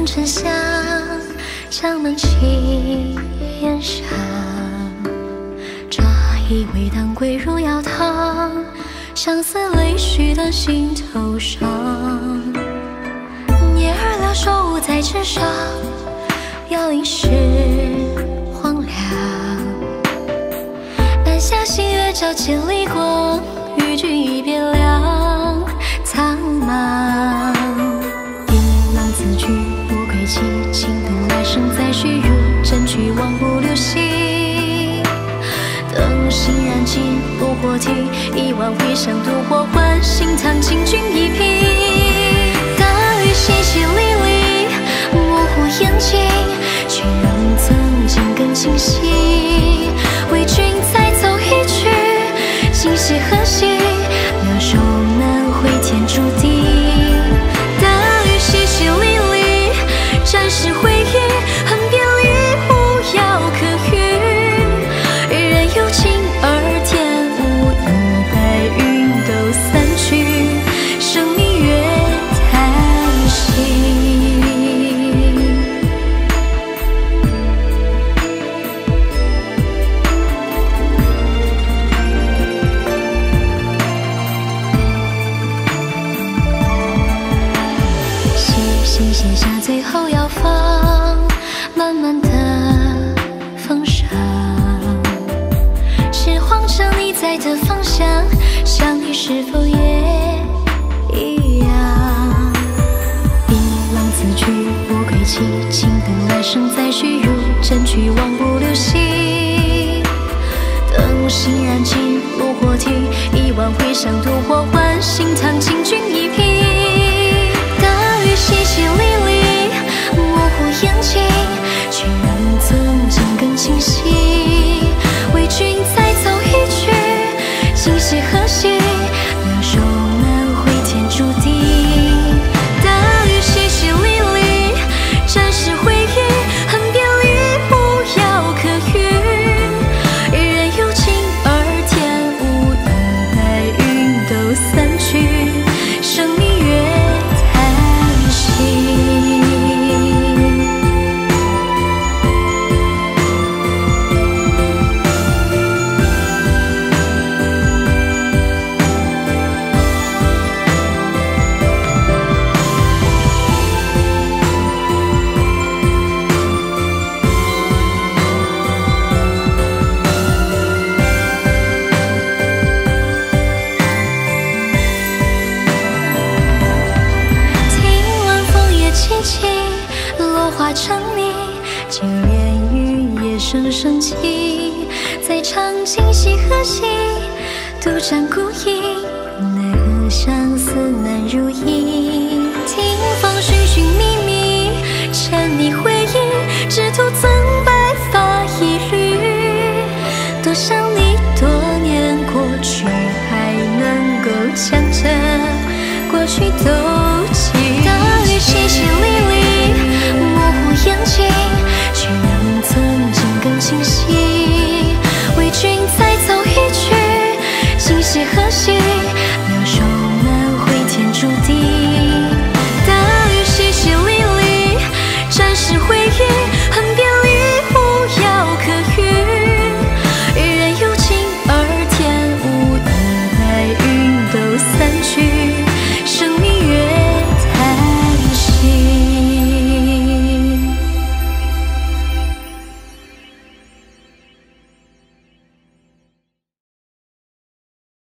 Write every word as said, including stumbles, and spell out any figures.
沉香，将门起檐上。乍以为当归入药汤，相思泪续断心头上。捏儿了手在纸上，摇影是荒凉。半夏新月照千里光，与君一别两苍茫。引浪自居不归期，轻度来生再续入枕去望不留息。灯芯燃尽炉火啼，一碗回响渡火换心堂敬君一瓶。大雨淅淅沥沥，模糊眼睛，却让曾经更清晰。为君再奏一曲，今夕何夕？两手难回天注定。大雨淅淅沥沥，暂时回忆，恨别离无药可语。人有情而天无意，白云都散去，生命越叹息。细写下最后要放，慢慢的风声，是慌着你在的方向，想你是否也一样？一浪自居不归期，轻等来生再续入枕去望不留息。灯芯燃尽炉火啼，一碗回响渡火换心堂敬君一瓶。淅淅沥沥，模糊眼睛，却让曾经更清晰。为君再奏一曲，今夕何夕？两手难回天注定。大雨淅淅沥沥，暂时回忆，恨别离无药可语。人有情而天无意，白云都散去，生命越落花成泥，就连雨也声声泣。再唱今夕何夕，独占孤影，奈何相思难如意。听风